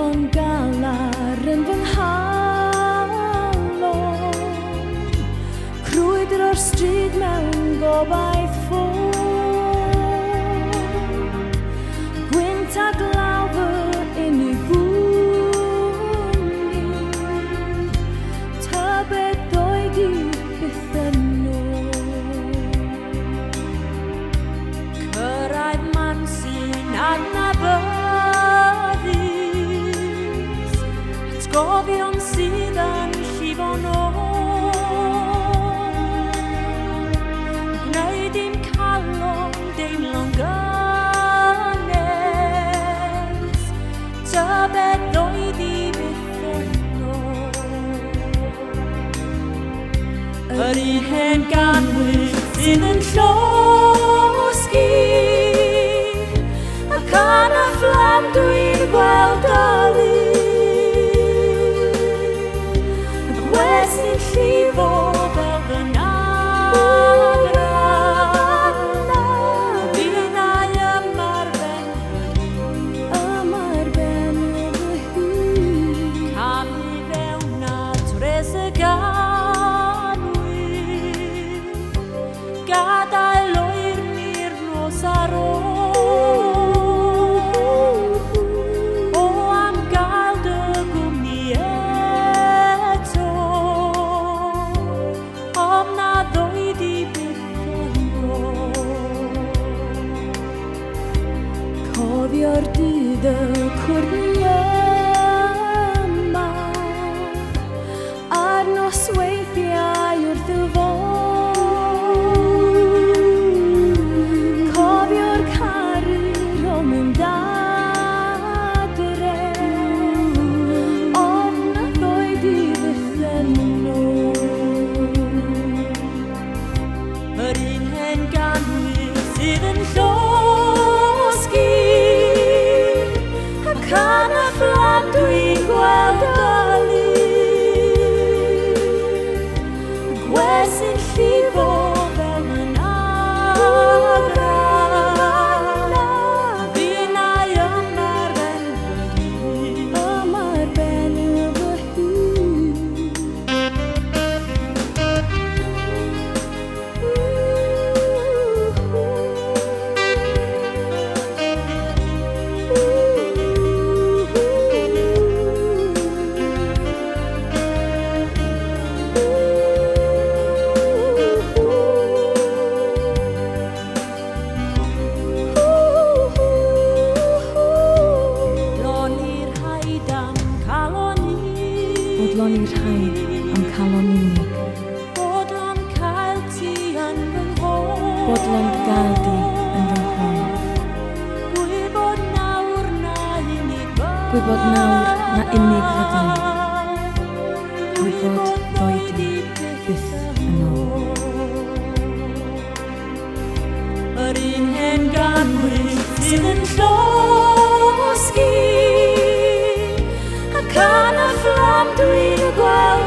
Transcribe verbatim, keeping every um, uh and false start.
o'n galar yn fy nghalon, crwydr o'r stryd mewn gobaith ffôn, gwynt a glaw fy unig gwmni, tybed oed i byth yn ôl. Cyrraedd man sy'n adnabyddus, atgofion sydd yn llifo'n ôl, gwneud dim calon deimlo'n gynnes, tybed oed i byth yn ôl. Yr un hen ganwyll sydd yn llosgi, ac yn y fflam dwi'n gweld dalu, y gwesty'n llifo fel fy nagrau, fi nai ymarfer ymarfer fy hun, camu fewn a tres y ganwyll, gadael oer ni'r nos ar ôl, o am gael dy gwmni eto, om na ddwyd i byth yn ôl. Cofio'r dydd y cwrni yma, a'r nosweithiau wrth y fôn, cofio'r caryr o mynd adre, ond na ddwyd i byth yn ôl. Yr un hen ganwyll sydd yn llosgi, ac yn y fflam dwi'n gweld dalu, gwesty'n llifo fel fy nagrau, fi nai ymarfer fy hun, ymarfer fy hun. Lon i'r haid am calon unig, Bodlon i'r rhaid am calon unig, bodlon cael ti yn fy nghôn, bodlon gael di yn fy nghon, gwybod nawr na unig byddai, gwybod nawr na unig fyddai, gwybod ddoi di byth yn ôl. Yr un hen ganwyll sydd yn llosgi, ac yn y fflam dwi'n gweld